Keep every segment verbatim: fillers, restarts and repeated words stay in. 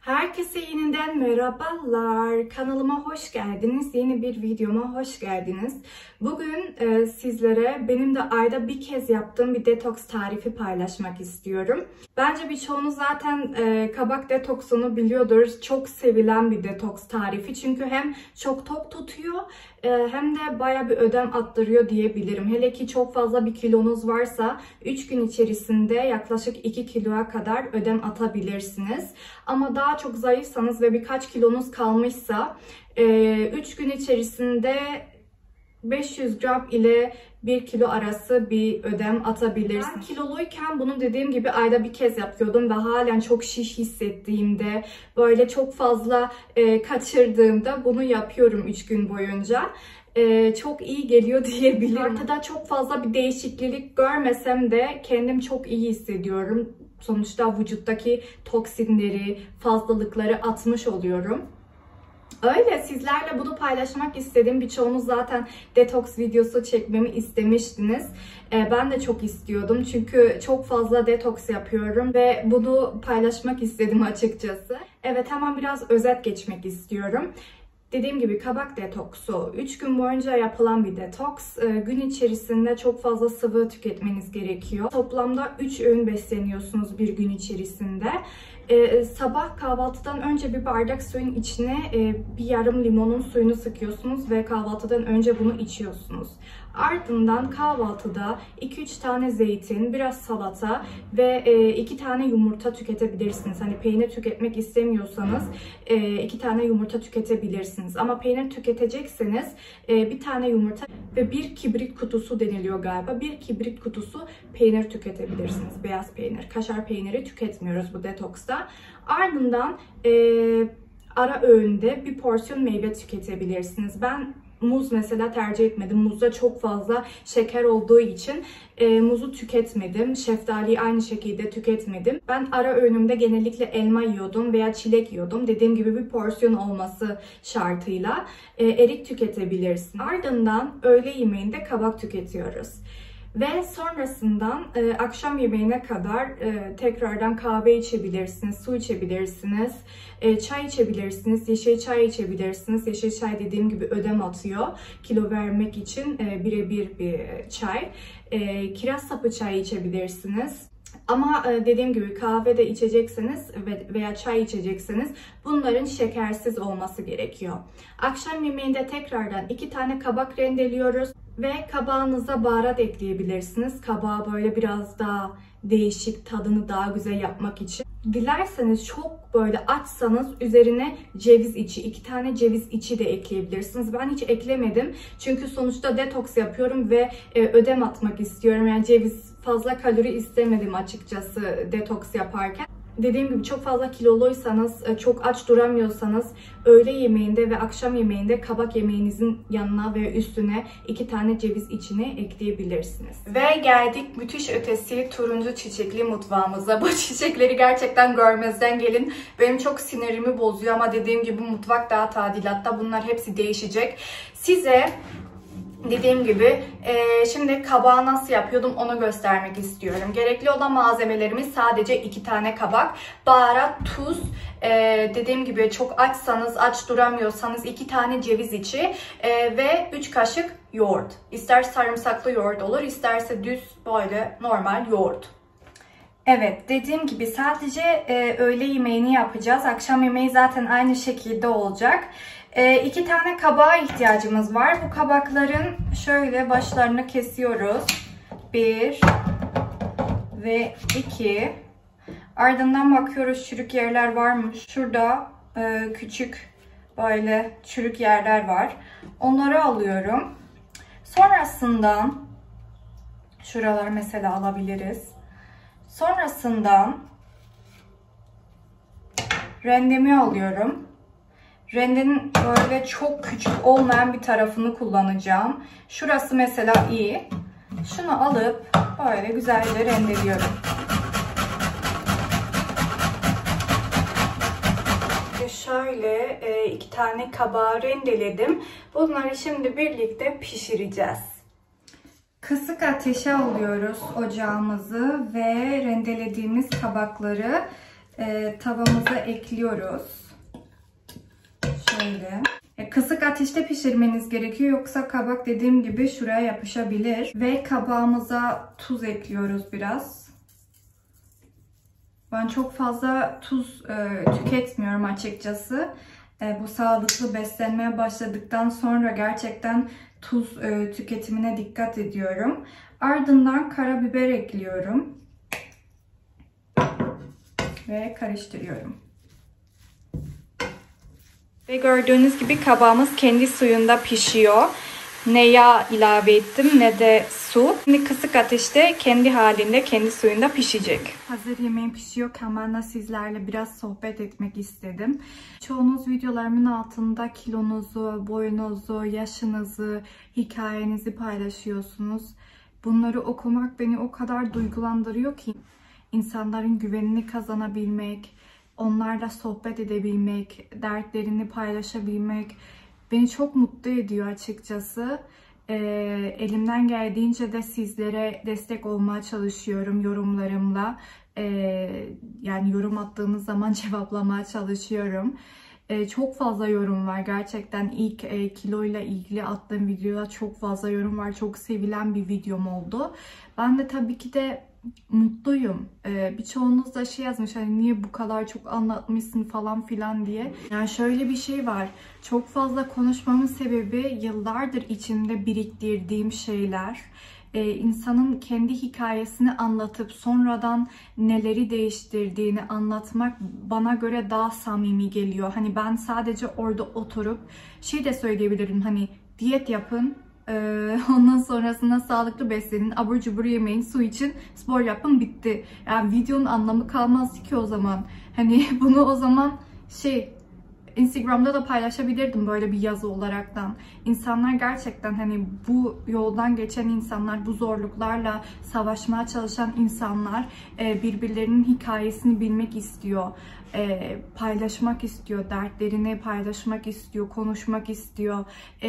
Herkese yeniden merhabalar. Kanalıma hoş geldiniz. Yeni bir videoma hoş geldiniz. Bugün e, sizlere benim de ayda bir kez yaptığım bir detoks tarifi paylaşmak istiyorum. Bence birçoğunuz zaten e, kabak detoksunu biliyordur. Çok sevilen bir detoks tarifi. Çünkü hem çok tok tutuyor e, hem de baya bir ödem attırıyor diyebilirim. Hele ki çok fazla bir kilonuz varsa üç gün içerisinde yaklaşık iki kiloya kadar ödem atabilirsiniz. Ama daha çok zayıfsanız ve birkaç kilonuz kalmışsa üç gün içerisinde beş yüz gram ile bir kilo arası bir ödem atabilirsiniz. Ben kiloluyken bunu dediğim gibi ayda bir kez yapıyordum ve halen çok şiş hissettiğimde, böyle çok fazla e, kaçırdığımda bunu yapıyorum üç gün boyunca. Ee, çok iyi geliyor diyebilirim. Ortada çok fazla bir değişiklik görmesem de kendim çok iyi hissediyorum. Sonuçta vücuttaki toksinleri, fazlalıkları atmış oluyorum. Öyle sizlerle bunu paylaşmak istedim. Birçoğunuz zaten detoks videosu çekmemi istemiştiniz. Ee, ben de çok istiyordum çünkü çok fazla detoks yapıyorum ve bunu paylaşmak istedim açıkçası. Evet, hemen biraz özet geçmek istiyorum. Dediğim gibi kabak detoksu üç gün boyunca yapılan bir detoks. Gün içerisinde çok fazla sıvı tüketmeniz gerekiyor. Toplamda üç öğün besleniyorsunuz bir gün içerisinde. Ee, sabah kahvaltıdan önce bir bardak suyun içine e, bir yarım limonun suyunu sıkıyorsunuz ve kahvaltıdan önce bunu içiyorsunuz. Ardından kahvaltıda iki üç tane zeytin, biraz salata ve e, iki tane yumurta tüketebilirsiniz. Hani peynir tüketmek istemiyorsanız e, iki tane yumurta tüketebilirsiniz. Ama peynir tüketecekseniz e, bir tane yumurta ve bir kibrit kutusu deniliyor galiba. Bir kibrit kutusu peynir tüketebilirsiniz. Beyaz peynir, kaşar peyniri tüketmiyoruz bu detoksta. Ardından e, ara öğünde bir porsiyon meyve tüketebilirsiniz. Ben muz mesela tercih etmedim. Muzda çok fazla şeker olduğu için e, muzu tüketmedim. Şeftaliyi aynı şekilde tüketmedim. Ben ara öğünümde genellikle elma yiyordum veya çilek yiyordum. Dediğim gibi bir porsiyon olması şartıyla e, erik tüketebilirsin. Ardından öğle yemeğinde kabak tüketiyoruz. Ve sonrasından e, akşam yemeğine kadar e, tekrardan kahve içebilirsiniz, su içebilirsiniz, e, çay içebilirsiniz, yeşil çay içebilirsiniz. Yeşil çay dediğim gibi ödem atıyor. Kilo vermek için e, birebir bir çay. E, kiraz sapı çayı içebilirsiniz. Ama dediğim gibi kahve de içecekseniz veya çay içecekseniz bunların şekersiz olması gerekiyor. Akşam yemeğinde tekrardan iki tane kabak rendeliyoruz ve kabağınıza baharat ekleyebilirsiniz. Kabağı böyle biraz daha değişik, tadını daha güzel yapmak için. Dilerseniz çok böyle açsanız üzerine ceviz içi, iki tane ceviz içi de ekleyebilirsiniz. Ben hiç eklemedim çünkü sonuçta detoks yapıyorum ve ödem atmak istiyorum. Yani ceviz fazla kalori istemedim açıkçası detoks yaparken. Dediğim gibi çok fazla kiloluysanız, çok aç duramıyorsanız öğle yemeğinde ve akşam yemeğinde kabak yemeğinizin yanına ve üstüne iki tane ceviz içini ekleyebilirsiniz. Ve geldik müthiş ötesi turuncu çiçekli mutfağımıza. Bu çiçekleri gerçekten görmezden gelin. Benim çok sinirimi bozuyor ama dediğim gibi mutfak daha tadilatta. Bunlar hepsi değişecek. Size dediğim gibi e, şimdi kabağı nasıl yapıyordum onu göstermek istiyorum. Gerekli olan malzemelerimiz sadece iki tane kabak, baharat, tuz, e, dediğim gibi çok açsanız, aç duramıyorsanız iki tane ceviz içi e, ve üç kaşık yoğurt. İster sarımsaklı yoğurt olur, isterse düz böyle normal yoğurt. Evet, dediğim gibi sadece e, öğle yemeğini yapacağız. Akşam yemeği zaten aynı şekilde olacak. E, iki tane kabağa ihtiyacımız var. Bu kabakların şöyle başlarını kesiyoruz. Bir ve iki. Ardından bakıyoruz çürük yerler var mı? Şurada e, küçük böyle çürük yerler var. Onları alıyorum. Sonrasından şuraları mesela alabiliriz. Sonrasından rendemi alıyorum. Rendenin böyle çok küçük olmayan bir tarafını kullanacağım. Şurası mesela iyi. Şunu alıp böyle güzelce rendeliyorum. Şöyle iki tane kabağı rendeledim. Bunları şimdi birlikte pişireceğiz. Kısık ateşe alıyoruz ocağımızı ve rendelediğimiz kabakları e, tavamıza ekliyoruz. Şöyle. E, kısık ateşte pişirmeniz gerekiyor. Yoksa kabak dediğim gibi şuraya yapışabilir. Ve kabağımıza tuz ekliyoruz biraz. Ben çok fazla tuz e, tüketmiyorum açıkçası. E, bu sağlıklı beslenmeye başladıktan sonra gerçekten tuz e, tüketimine dikkat ediyorum. Ardından karabiber ekliyorum. Ve karıştırıyorum. Ve gördüğünüz gibi kabağımız kendi suyunda pişiyor. Ne yağ ilave ettim ne de su. Şimdi kısık ateşte kendi halinde, kendi suyunda pişecek. Hazır yemeğim pişiyorken ben de sizlerle biraz sohbet etmek istedim. Çoğunuz videolarımın altında kilonuzu, boyunuzu, yaşınızı, hikayenizi paylaşıyorsunuz. Bunları okumak beni o kadar duygulandırıyor ki. İnsanların güvenini kazanabilmek, onlarla sohbet edebilmek, dertlerini paylaşabilmek beni çok mutlu ediyor açıkçası. Ee, elimden geldiğince de sizlere destek olmaya çalışıyorum yorumlarımla. Ee, yani yorum attığınız zaman cevaplamaya çalışıyorum. Ee, çok fazla yorum var. Gerçekten ilk e, kiloyla ilgili attığım videoda çok fazla yorum var. Çok sevilen bir videom oldu. Ben de tabii ki de mutluyum. Ee, birçoğunuz da şey yazmış, hani niye bu kadar çok anlatmışsın falan filan diye. Yani şöyle bir şey var. Çok fazla konuşmamın sebebi yıllardır içimde biriktirdiğim şeyler. Ee, insanın kendi hikayesini anlatıp sonradan neleri değiştirdiğini anlatmak bana göre daha samimi geliyor. Hani ben sadece orada oturup şey de söyleyebilirim, hani diyet yapın, Ee, ondan sonrasında sağlıklı beslenin, abur cubur yemeyin, su için, spor yapın, bitti. Yani videonun anlamı kalmaz ki o zaman. Hani bunu o zaman şey Instagram'da da paylaşabilirdim böyle bir yazı olaraktan. İnsanlar gerçekten, hani bu yoldan geçen insanlar, bu zorluklarla savaşmaya çalışan insanlar birbirlerinin hikayesini bilmek istiyor. E, paylaşmak istiyor, dertlerini paylaşmak istiyor, konuşmak istiyor. E,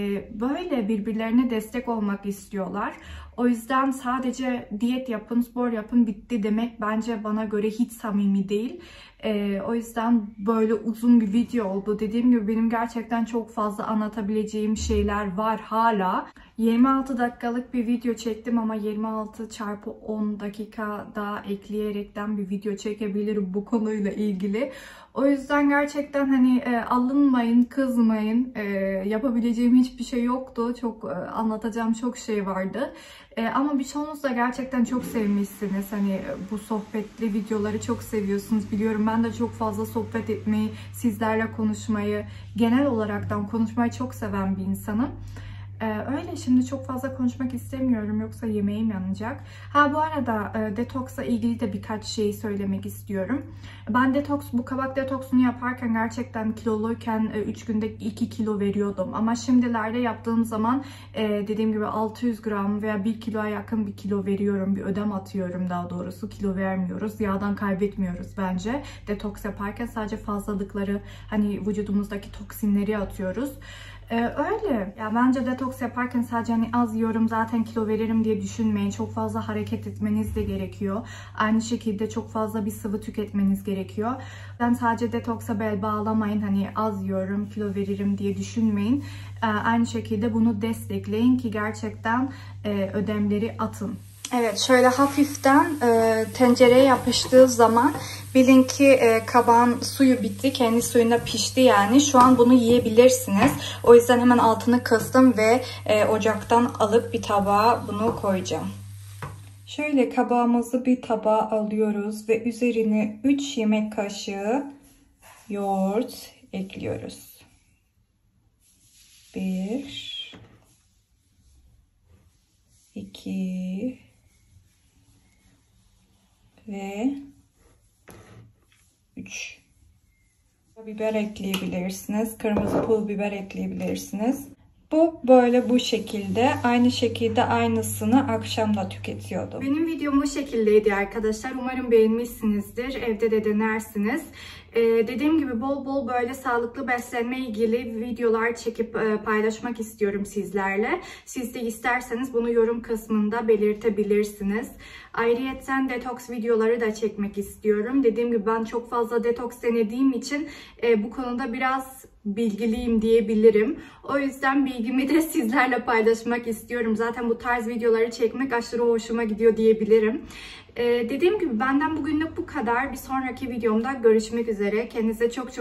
böyle birbirlerine destek olmak istiyorlar. O yüzden sadece diyet yapın, spor yapın, bitti demek bence bana göre hiç samimi değil. E, o yüzden böyle uzun bir video oldu. Dediğim gibi benim gerçekten çok fazla anlatabileceğim şeyler var hala. yirmi altı dakikalık bir video çektim ama yirmi altı çarpı on dakika daha ekleyerekten bir video çekebilirim bu konuyla ilgili. O yüzden gerçekten hani e, alınmayın, kızmayın. E, yapabileceğim hiçbir şey yoktu. Çok e, anlatacağım çok şey vardı. E, ama birçoğunuz da gerçekten çok sevmişsiniz. Hani bu sohbetli videoları çok seviyorsunuz. Biliyorum, ben de çok fazla sohbet etmeyi, sizlerle konuşmayı, genel olaraktan konuşmayı çok seven bir insanım. Ee, öyle, şimdi çok fazla konuşmak istemiyorum, yoksa yemeğim yanacak. Ha, bu arada e, detoksa ilgili de birkaç şey söylemek istiyorum. Ben detoks, bu kabak detoksunu yaparken gerçekten kiloluyken e, üç günde iki kilo veriyordum. Ama şimdilerde yaptığım zaman e, dediğim gibi altı yüz gram veya bir kiloya yakın bir kilo veriyorum. Bir ödem atıyorum daha doğrusu. Kilo vermiyoruz. Yağdan kaybetmiyoruz bence. Detoks yaparken sadece fazlalıkları, hani vücudumuzdaki toksinleri atıyoruz. Ee, öyle. Ya bence detoks yaparken sadece hani az yiyorum zaten kilo veririm diye düşünmeyin. Çok fazla hareket etmeniz de gerekiyor. Aynı şekilde çok fazla bir sıvı tüketmeniz gerekiyor. Ben sadece detoksa bel bağlamayın. Hani az yiyorum kilo veririm diye düşünmeyin. Ee, aynı şekilde bunu destekleyin ki gerçekten e, ödemleri atın. Evet, şöyle hafiften e, tencereye yapıştığı zaman bilin ki e, kabağın suyu bitti. Kendi suyunda pişti yani. Şu an bunu yiyebilirsiniz. O yüzden hemen altını kıstım ve e, ocaktan alıp bir tabağa bunu koyacağım. Şöyle kabağımızı bir tabağa alıyoruz ve üzerine üç yemek kaşığı yoğurt ekliyoruz. bir iki ve üç. Biber ekleyebilirsiniz. Kırmızı pul biber ekleyebilirsiniz. Bu böyle bu şekilde. Aynı şekilde aynısını akşam da tüketiyordum. Benim videom bu şekildeydi arkadaşlar. Umarım beğenmişsinizdir. Evde de denersiniz. Ee, dediğim gibi bol bol böyle sağlıklı beslenme ilgili videolar çekip e, paylaşmak istiyorum sizlerle. Siz de isterseniz bunu yorum kısmında belirtebilirsiniz. Ayrıyeten detoks videoları da çekmek istiyorum. Dediğim gibi ben çok fazla detoks denediğim için e, bu konuda biraz bilgiliyim diyebilirim. O yüzden bilgimi de sizlerle paylaşmak istiyorum. Zaten bu tarz videoları çekmek aşırı hoşuma gidiyor diyebilirim. Ee, dediğim gibi benden bugünlük bu kadar. Bir sonraki videomda görüşmek üzere. Kendinize çok çok